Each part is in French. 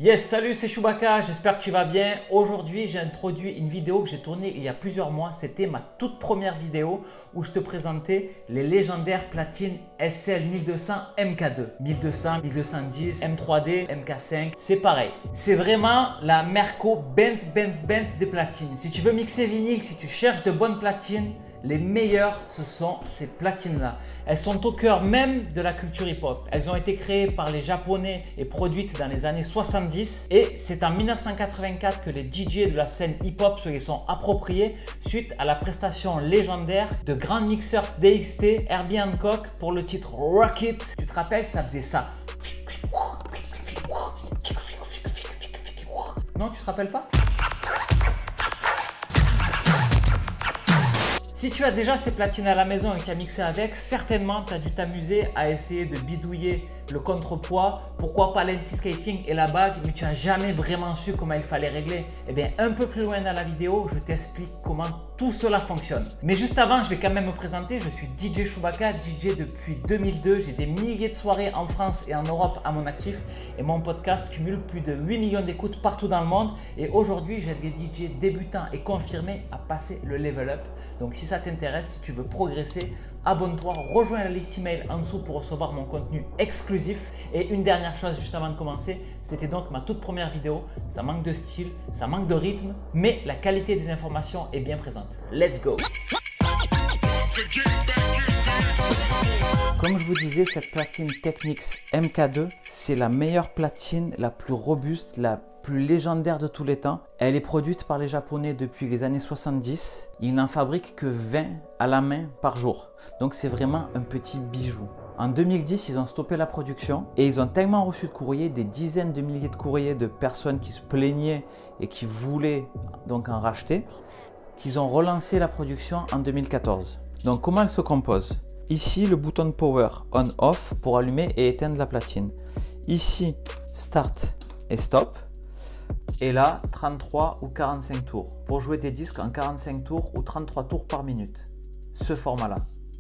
Yes, salut, c'est Chewbacca, j'espère que tu vas bien. Aujourd'hui, j'ai introduit une vidéo que j'ai tournée il y a plusieurs mois. C'était ma toute première vidéo où je te présentais les légendaires platines SL 1200 MK2. 1200, 1210, M3D, MK5, c'est pareil. C'est vraiment la Merco Benz des platines. Si tu veux mixer vinyle, si tu cherches de bonnes platines, les meilleures, ce sont ces platines-là. Elles sont au cœur même de la culture hip-hop. Elles ont été créées par les Japonais et produites dans les années 70. Et c'est en 1984 que les DJ de la scène hip-hop se les sont appropriés suite à la prestation légendaire de grands mixeurs DXT, Herbie Hancock pour le titre Rock It. Tu te rappelles, ça faisait ça. Non, tu te rappelles pas? Si tu as déjà ces platines à la maison et que tu as mixé avec, certainement tu as dû t'amuser à essayer de bidouiller le contrepoids, pourquoi pas l'anti-skating et la bague, mais tu n'as jamais vraiment su comment il fallait régler. Eh bien, un peu plus loin dans la vidéo, je t'explique comment tout cela fonctionne. Mais juste avant, je vais quand même me présenter. Je suis DJ Chewbacca, DJ depuis 2002. J'ai des milliers de soirées en France et en Europe à mon actif et mon podcast cumule plus de 8 millions d'écoutes partout dans le monde. Et aujourd'hui, j'aide des DJ débutants et confirmés à passer le level up. Donc, si ça t'intéresse, si tu veux progresser, abonne-toi, rejoins la liste email en dessous pour recevoir mon contenu exclusif. Et une dernière chose juste avant de commencer, c'était donc ma toute première vidéo. Ça manque de style, ça manque de rythme, mais la qualité des informations est bien présente. Let's go! Comme je vous disais, cette platine Technics MK2, c'est la meilleure platine, la plus robuste, la plus légendaire de tous les temps. Elle est produite par les Japonais depuis les années 70. Ils n'en fabriquent que 20 à la main par jour. Donc c'est vraiment un petit bijou. En 2010, ils ont stoppé la production et ils ont tellement reçu de courriers, des dizaines de milliers de courriers de personnes qui se plaignaient et qui voulaient donc en racheter, qu'ils ont relancé la production en 2014. Donc comment elle se compose? Ici, le bouton Power On-Off pour allumer et éteindre la platine. Ici, Start et Stop. Et là, 33 ou 45 tours pour jouer des disques en 45 tours ou 33 tours par minute. Ce format-là.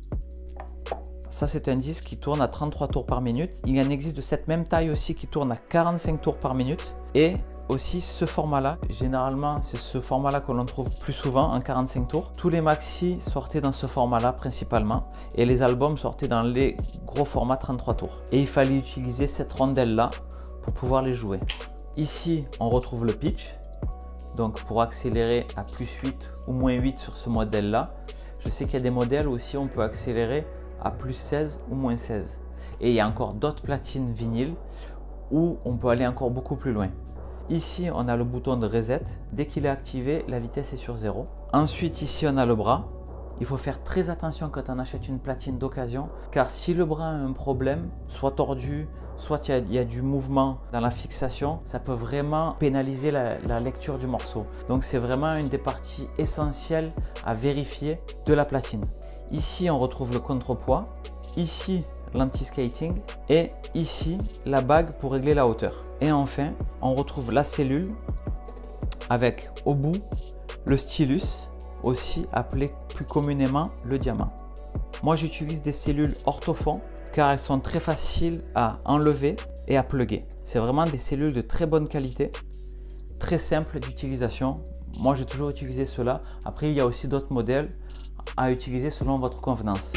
Ça, c'est un disque qui tourne à 33 tours par minute. Il en existe de cette même taille aussi qui tourne à 45 tours par minute. Et aussi ce format-là. Généralement, c'est ce format-là que l'on trouve plus souvent en 45 tours. Tous les maxi sortaient dans ce format-là principalement. Et les albums sortaient dans les gros formats 33 tours. Et il fallait utiliser cette rondelle-là pour pouvoir les jouer. Ici, on retrouve le pitch, donc pour accélérer à plus 8 ou moins 8 sur ce modèle-là. Je sais qu'il y a des modèles aussi, on peut accélérer à plus 16 ou moins 16. Et il y a encore d'autres platines vinyles où on peut aller encore beaucoup plus loin. Ici, on a le bouton de reset. Dès qu'il est activé, la vitesse est sur 0. Ensuite, ici, on a le bras. Il faut faire très attention quand on achète une platine d'occasion, car si le bras a un problème, soit tordu, soit il y a du mouvement dans la fixation, ça peut vraiment pénaliser la lecture du morceau. Donc c'est vraiment une des parties essentielles à vérifier de la platine. Ici, on retrouve le contrepoids, ici l'anti-skating et ici la bague pour régler la hauteur. Et enfin, on retrouve la cellule avec au bout le stylus, aussi appelé plus communément le diamant. Moi, j'utilise des cellules orthofon car elles sont très faciles à enlever et à plugger. C'est vraiment des cellules de très bonne qualité, très simples d'utilisation. Moi, j'ai toujours utilisé cela. Après, il y a aussi d'autres modèles à utiliser selon votre convenance.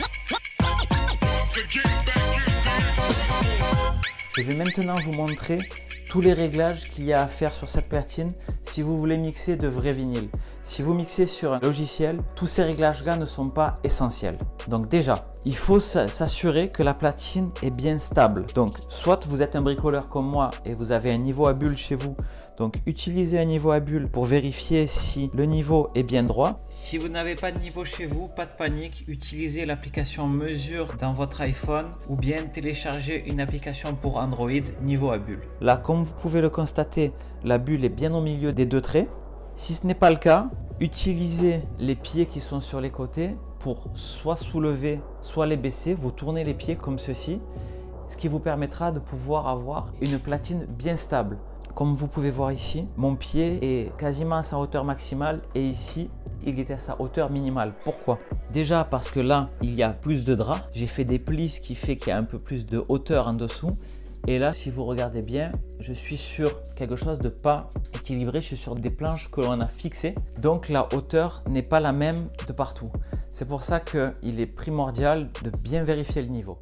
Je vais maintenant vous montrer tous les réglages qu'il y a à faire sur cette platine si vous voulez mixer de vrais vinyles. Si vous mixez sur un logiciel, tous ces réglages-là ne sont pas essentiels. Donc déjà, il faut s'assurer que la platine est bien stable. Donc soit vous êtes un bricoleur comme moi et vous avez un niveau à bulle chez vous. Donc utilisez un niveau à bulle pour vérifier si le niveau est bien droit. Si vous n'avez pas de niveau chez vous, pas de panique. Utilisez l'application Mesure dans votre iPhone ou bien téléchargez une application pour Android niveau à bulle. Là, comme vous pouvez le constater, la bulle est bien au milieu des deux traits. Si ce n'est pas le cas, utilisez les pieds qui sont sur les côtés pour soit soulever, soit les baisser. Vous tournez les pieds comme ceci, ce qui vous permettra de pouvoir avoir une platine bien stable. Comme vous pouvez voir ici, mon pied est quasiment à sa hauteur maximale et ici, il est à sa hauteur minimale. Pourquoi? Déjà parce que là, il y a plus de drap. J'ai fait des plis, ce qui fait qu'il y a un peu plus de hauteur en dessous. Et là, si vous regardez bien, je suis sur quelque chose de pas équilibré. Je suis sur des planches que l'on a fixées. Donc la hauteur n'est pas la même de partout. C'est pour ça qu'il est primordial de bien vérifier le niveau.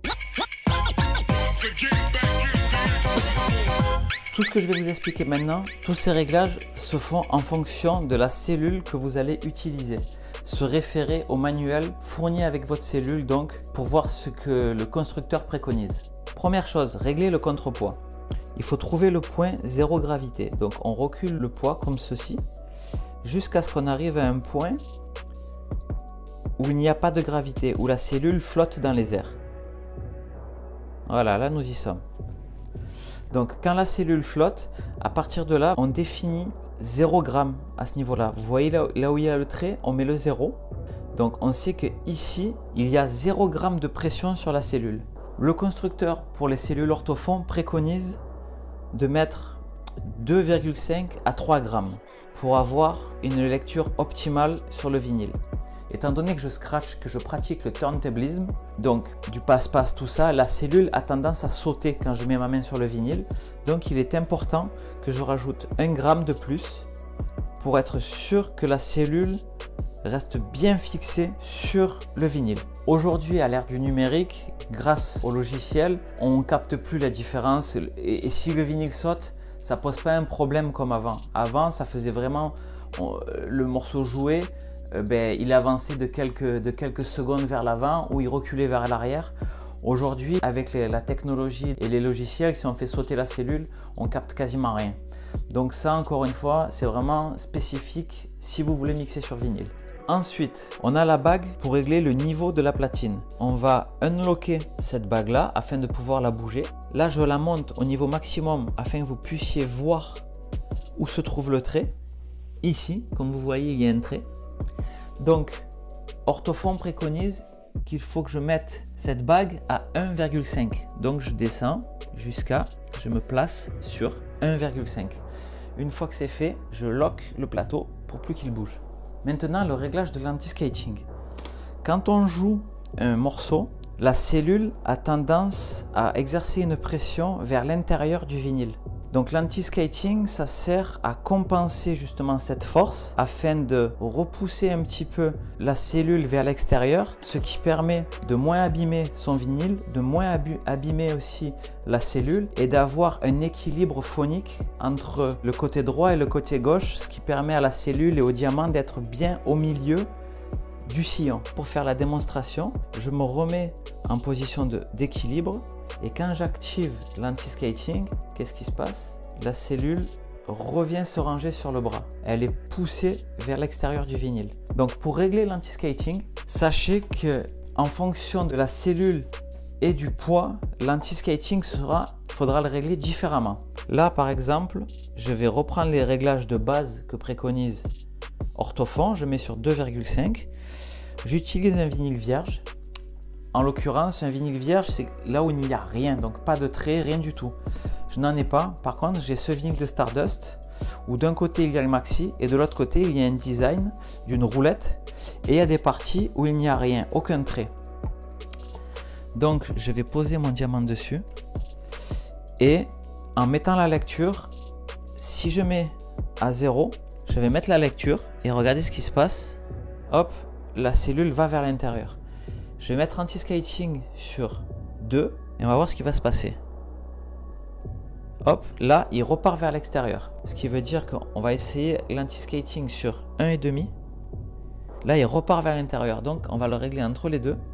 Tout ce que je vais vous expliquer maintenant, tous ces réglages se font en fonction de la cellule que vous allez utiliser. Se référer au manuel fourni avec votre cellule donc pour voir ce que le constructeur préconise. Première chose, régler le contrepoids. Il faut trouver le point zéro gravité. Donc on recule le poids comme ceci jusqu'à ce qu'on arrive à un point où il n'y a pas de gravité, où la cellule flotte dans les airs. Voilà, là nous y sommes. Donc quand la cellule flotte, à partir de là, on définit 0 g à ce niveau-là. Vous voyez là où il y a le trait, on met le 0. Donc on sait que ici, il y a 0 g de pression sur la cellule. Le constructeur pour les cellules orthophon préconise de mettre 2,5 à 3 g pour avoir une lecture optimale sur le vinyle. Étant donné que je scratch, que je pratique le turntablisme, donc du passe-passe, tout ça, la cellule a tendance à sauter quand je mets ma main sur le vinyle. Donc il est important que je rajoute 1 g de plus pour être sûr que la cellule reste bien fixée sur le vinyle. Aujourd'hui, à l'ère du numérique, grâce au logiciel, on ne capte plus la différence et si le vinyle saute, ça pose pas un problème comme avant. Avant, ça faisait vraiment le morceau joué. Il avançait de quelques secondes vers l'avant ou il reculait vers l'arrière. Aujourd'hui, avec la technologie et les logiciels, si on fait sauter la cellule, on capte quasiment rien. Donc ça, encore une fois, c'est vraiment spécifique si vous voulez mixer sur vinyle. Ensuite, on a la bague pour régler le niveau de la platine. On va unlocker cette bague là afin de pouvoir la bouger. Là, je la monte au niveau maximum afin que vous puissiez voir où se trouve le trait. Ici, comme vous voyez, il y a un trait. Donc, Orthophon préconise qu'il faut que je mette cette bague à 1,5. Donc, je descends jusqu'à, je me place sur 1,5. Une fois que c'est fait, je lock le plateau pour plus qu'il bouge. Maintenant, le réglage de l'anti-skating. Quand on joue un morceau, la cellule a tendance à exercer une pression vers l'intérieur du vinyle. Donc l'anti-skating, ça sert à compenser justement cette force afin de repousser un petit peu la cellule vers l'extérieur, ce qui permet de moins abîmer son vinyle, de moins abîmer aussi la cellule et d'avoir un équilibre phonique entre le côté droit et le côté gauche, ce qui permet à la cellule et au diamant d'être bien au milieu du sillon. Pour faire la démonstration, je me remets en position d'équilibre. Et quand j'active l'anti-skating, qu'est-ce qui se passe? La cellule revient se ranger sur le bras. Elle est poussée vers l'extérieur du vinyle. Donc pour régler l'anti-skating, sachez que en fonction de la cellule et du poids, l'anti-skating faudra le régler différemment. Là par exemple, je vais reprendre les réglages de base que préconise Orthophon. Je mets sur 2,5. J'utilise un vinyle vierge. En l'occurrence, un vinyle vierge, c'est là où il n'y a rien, donc pas de trait, rien du tout. Je n'en ai pas. Par contre, j'ai ce vinyle de Stardust où d'un côté il y a le maxi et de l'autre côté il y a un design d'une roulette et il y a des parties où il n'y a rien, aucun trait. Donc je vais poser mon diamant dessus et en mettant la lecture, si je mets à 0, je vais mettre la lecture et regardez ce qui se passe. Hop, la cellule va vers l'intérieur. Je vais mettre anti-skating sur 2 et on va voir ce qui va se passer. Hop, là, il repart vers l'extérieur. Ce qui veut dire qu'on va essayer l'anti-skating sur 1,5. Là, il repart vers l'intérieur. Donc, on va le régler entre les deux.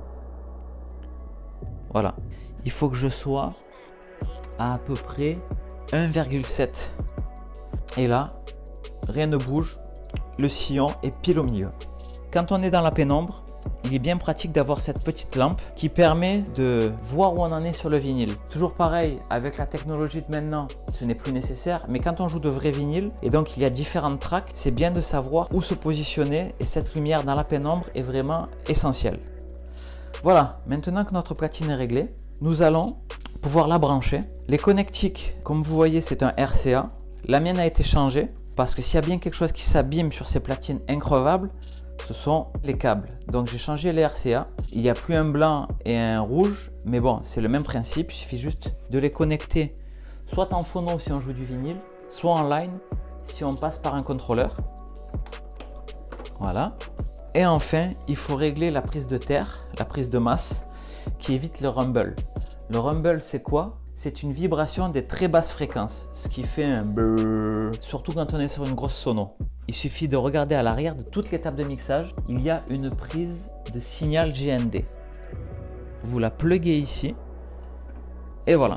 Voilà. Il faut que je sois à peu près 1,7. Et là, rien ne bouge. Le sillon est pile au milieu. Quand on est dans la pénombre, il est bien pratique d'avoir cette petite lampe qui permet de voir où on en est sur le vinyle. Toujours pareil, avec la technologie de maintenant, ce n'est plus nécessaire, mais quand on joue de vrais vinyles, et donc il y a différentes tracks, c'est bien de savoir où se positionner et cette lumière dans la pénombre est vraiment essentielle. Voilà, maintenant que notre platine est réglée, nous allons pouvoir la brancher. Les connectiques, comme vous voyez, c'est un RCA. La mienne a été changée parce que s'il y a bien quelque chose qui s'abîme sur ces platines increvables, ce sont les câbles. Donc j'ai changé les RCA. Il n'y a plus un blanc et un rouge, mais bon, c'est le même principe. Il suffit juste de les connecter soit en phono si on joue du vinyle, soit en line si on passe par un contrôleur. Voilà. Et enfin, il faut régler la prise de terre, la prise de masse, qui évite le rumble. Le rumble, c'est quoi? C'est une vibration des très basses fréquences, ce qui fait un brrr, surtout quand on est sur une grosse sono. Il suffit de regarder à l'arrière de toutes les tables de mixage, il y a une prise de signal GND. Vous la pluguez ici, et voilà.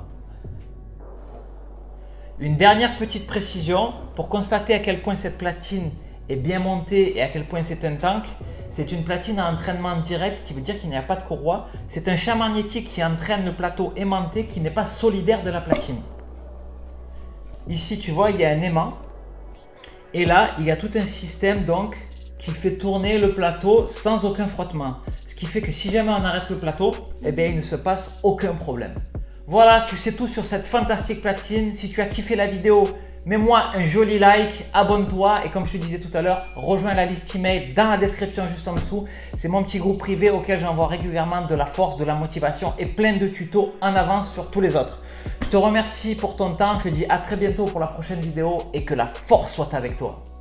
Une dernière petite précision, pour constater à quel point cette platine est bien montée et à quel point c'est un tank, c'est une platine à entraînement direct, ce qui veut dire qu'il n'y a pas de courroie. C'est un champ magnétique qui entraîne le plateau aimanté qui n'est pas solidaire de la platine. Ici, tu vois, il y a un aimant. Et là, il y a tout un système donc qui fait tourner le plateau sans aucun frottement. Ce qui fait que si jamais on arrête le plateau, eh bien, il ne se passe aucun problème. Voilà, tu sais tout sur cette fantastique platine. Si tu as kiffé la vidéo, mets-moi un joli like, abonne-toi et comme je te disais tout à l'heure, rejoins la liste email dans la description juste en dessous. C'est mon petit groupe privé auquel j'envoie régulièrement de la force, de la motivation et plein de tutos en avance sur tous les autres. Je te remercie pour ton temps, je te dis à très bientôt pour la prochaine vidéo et que la force soit avec toi.